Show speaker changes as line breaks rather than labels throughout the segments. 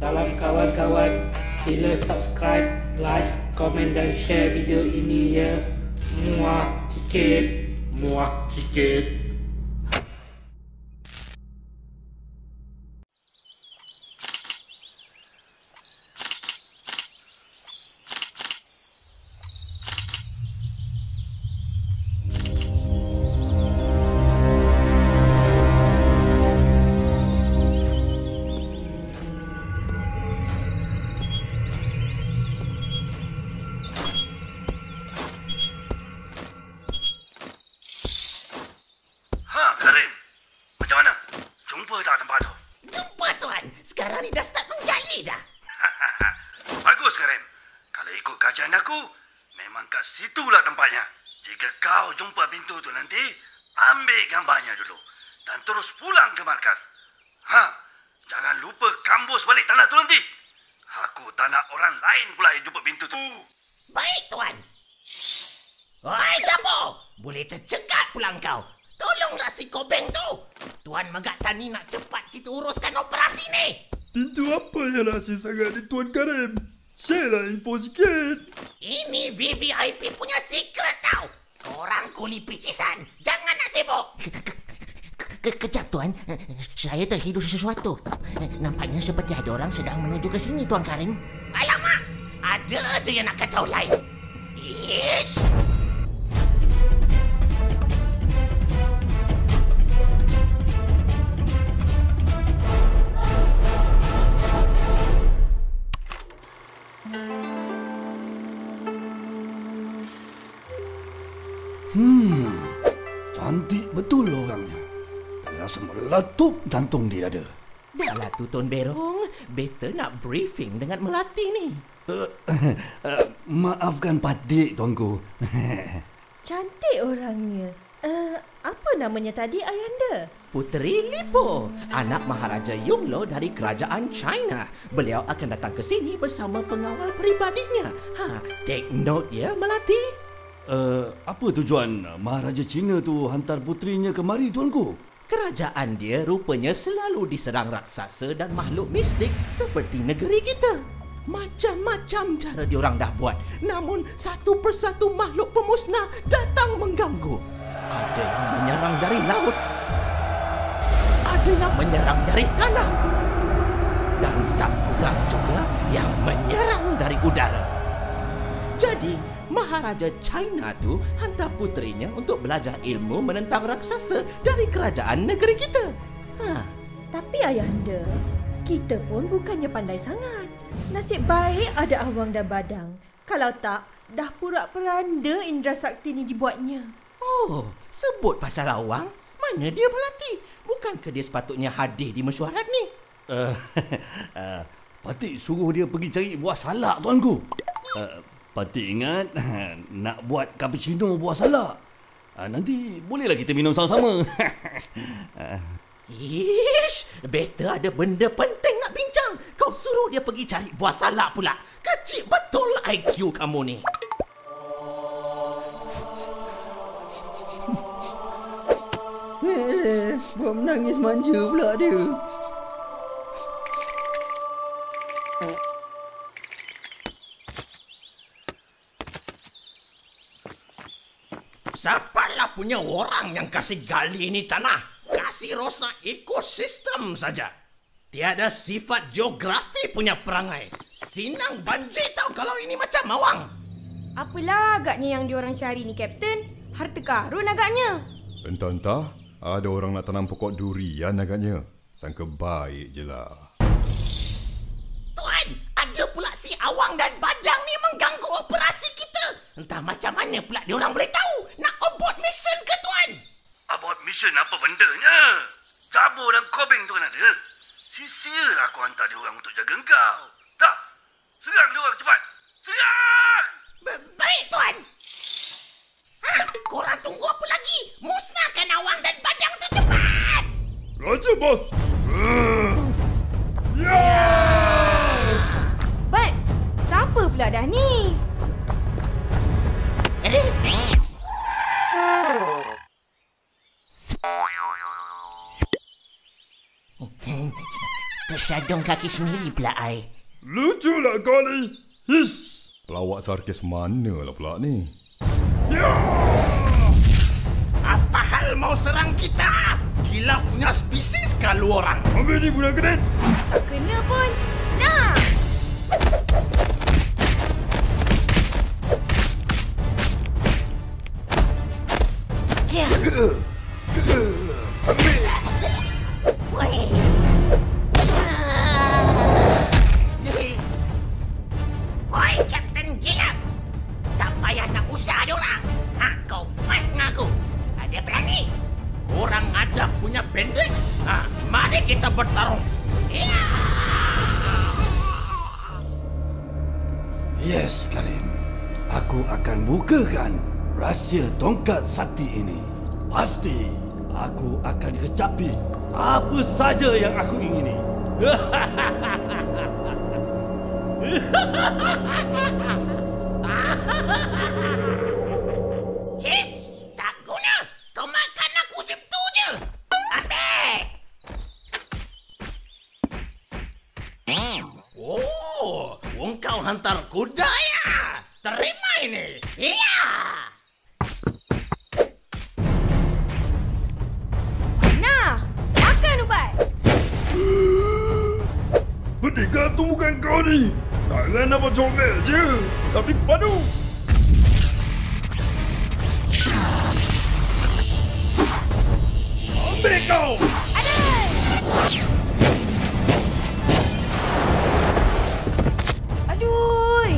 Salam kawan-kawan. Sila subscribe, like, komen dan share video ini ya. Muah sikit. Muah sikit.
Karim, macam mana? Jumpa tak tempat tu?
Jumpa tuan. Sekarang ni dah start menggali dah.
Bagus Karim. Kalau ikut kajian aku, memang kat situlah tempatnya. Jika kau jumpa pintu tu nanti, ambil gambarnya dulu dan terus pulang ke markas. Jangan lupa kambus balik tanah tu nanti. Aku tak nak orang lain pula yang jumpa pintu tu.
Baik tuan. Oi siapa? Boleh tercegat pulang kau. Tolonglah si Kobeng tu. Tuan Megat Tani nak cepat kita uruskan operasi ni.
Pintu apa yang rahsia sangat ni Tuan Karim? Share lah info sikit.
Ini VVIP punya secret tau. Korang kuli picisan. Jangan nak sibuk. Kejap tuan. Saya terhidur sesuatu. Nampaknya seperti ada orang sedang menuju ke sini Tuan Karim. Alamak. Ada je yang nak kacau lain. Ish.
Cantik betul orangnya. Rasa meletup jantung di dada.
Dah lah tu Tuan Berong. Better nak briefing dengan Melati ni.
Maafkan Padik, Tuanku.
Cantik orangnya. Apa namanya tadi Ayanda?
Puteri Lipo, anak Maharaja Yonglo dari kerajaan China. Beliau akan datang ke sini bersama pengawal peribadinya. Take note ya Melati.
Apa tujuan Maharaja Cina tu hantar puterinya kemari, Tuanku?
Kerajaan dia rupanya selalu diserang raksasa dan makhluk mistik seperti negeri kita. Macam-macam cara diorang dah buat. Namun satu persatu makhluk pemusnah datang mengganggu. Ada yang menyerang dari laut. Ada yang menyerang dari tanah. Dan tak kurang juga yang menyerang dari udara. Jadi, Maharaja China tu hantar puterinya untuk belajar ilmu menentang raksasa dari kerajaan negeri kita.
Tapi Ayanda, kita pun bukannya pandai sangat. Nasib baik ada Awang dan Badang. Kalau tak, dah pura-peranda Indra Sakti ni dibuatnya.
Oh, sebut pasal Awang. Mana dia Melati? Bukankah dia sepatutnya hadir di mesyuarat ni?
Patik suruh dia pergi cari buah salak, Tuanku. Patik ingat nak buat cappuccino buah salak. Nanti bolehlah kita minum sama-sama.
Ish, better ada benda penting nak bincang. Kau suruh dia pergi cari buah salak pula. Kecil betul IQ kamu ni.
Buat menangis manja pula dia.
Siapalah punya orang yang kasih gali ni tanah? Kasih rosak ekosistem saja. Tiada sifat geografi punya perangai. Sinang banjir tau kalau ini macam Awang.
Apalah agaknya yang diorang cari ni, Kapten? Harta karun agaknya.
Entah-entah, ada orang nak tanam pokok durian agaknya. Sangka baik je lah.
Tuan, ada pula si Awang dan Badang ni mengganggu operasi kita. Entah macam mana pula diorang boleh tahu. Nak abort mission ke Tuan?
Abort mission apa bendanya? Zabur dan Kobeng tu kan ada. Sia-sialah aku hantar dia orang untuk jaga engkau. Dah, serang dia orang cepat. Serang!
Baik Tuan. Korang tunggu apa lagi? Musnahkan Awang dan Badang tu cepat.
Raja bos.
Bat, siapa pula dah ni?
syadong kaki sendiri pula ai.
Luculah kau ni. Hiss. Pelawak sarkis mana lah pula ni?
Apa hal mau serang kita? Gila punya spesies kalau orang.
Ambil ni budak kedai.
Tak kena pun. Nah.
Ya. Woi. Woi, Kapten Gila. Tak payah nak usah diorang. Kau fight dengan aku. Ada berani? Korang ada punya bandit? Mari kita bertarung. Ya.
Yes, Karim. Aku akan bukakan rahsia tongkat sakti ini. Pasti aku akan kecapi apa saja yang aku ingini.
Cis, tak guna. Kau makan aku macam tu je. Ambil. Oh, kau hantar kuda ya? Terima ini. Ya.
Nah, makan ubat.
Pendekar tu bukan kau ni. Tangan nampak comel je. Tapi padu. Ambil kau.
Aduh.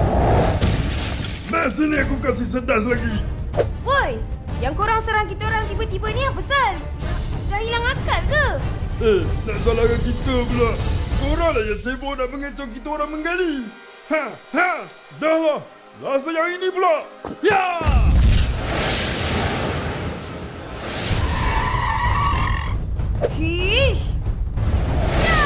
Nah, sini aku kasih sedas lagi.
Woi, yang korang serang kita orang tiba-tiba ni apa pasal? Dah hilang akal ke?
Nak salahkan kita pula. Korang lah yang sibuk nak mengecoh kita orang menggali. Dah lah. Rasa yang ini pula. Ya!
Hish! Ya!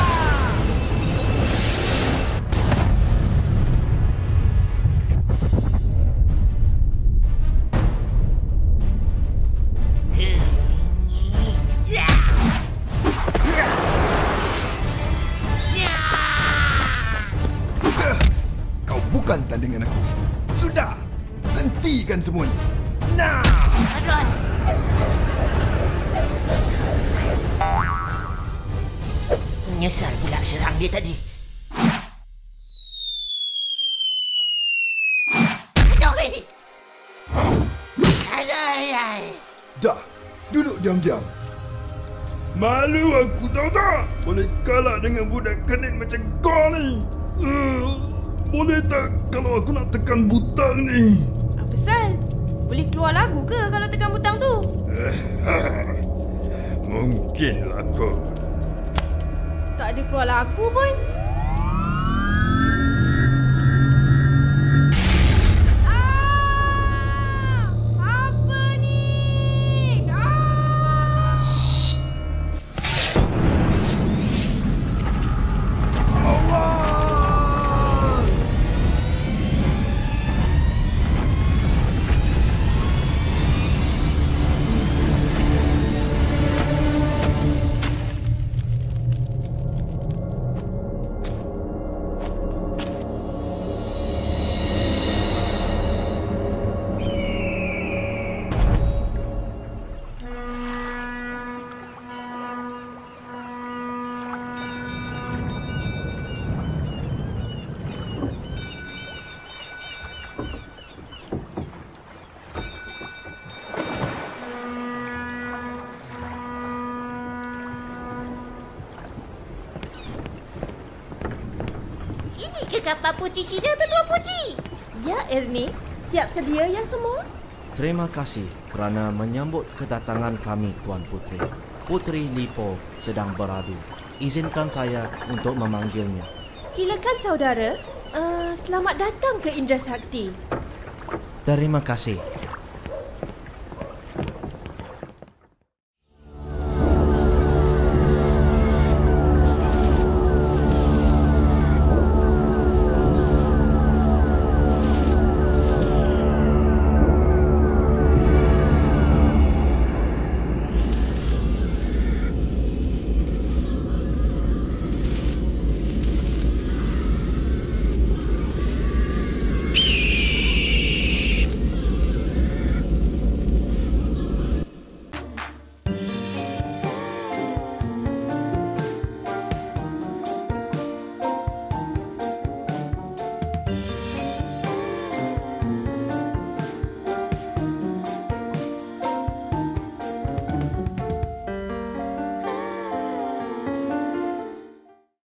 Kau bukan tandingan aku. Sudah. Hentikan semuanya. Nah!
Menyesal pula serang dia tadi.
Dah. Duduk diam-diam. Malu aku tahu tak? Boleh kalah dengan budak kedit macam kau ni. Boleh tak kalau aku nak tekan butang ni?
Apa pasal? Boleh keluar lagu ke kalau tekan butang tu?
Mungkinlah kot.
Tak ada keluar lagu pun. Apa ni?
Ini ke kapal putri Cina tu, Tuan Putri? Ya, Ernie. Siap sedia yang semua?
Terima kasih kerana menyambut kedatangan kami, Tuan Putri. Putri Lipo sedang beradu. Izinkan saya untuk memanggilnya.
Silakan, saudara. Selamat datang ke Indra Sakti.
Terima kasih.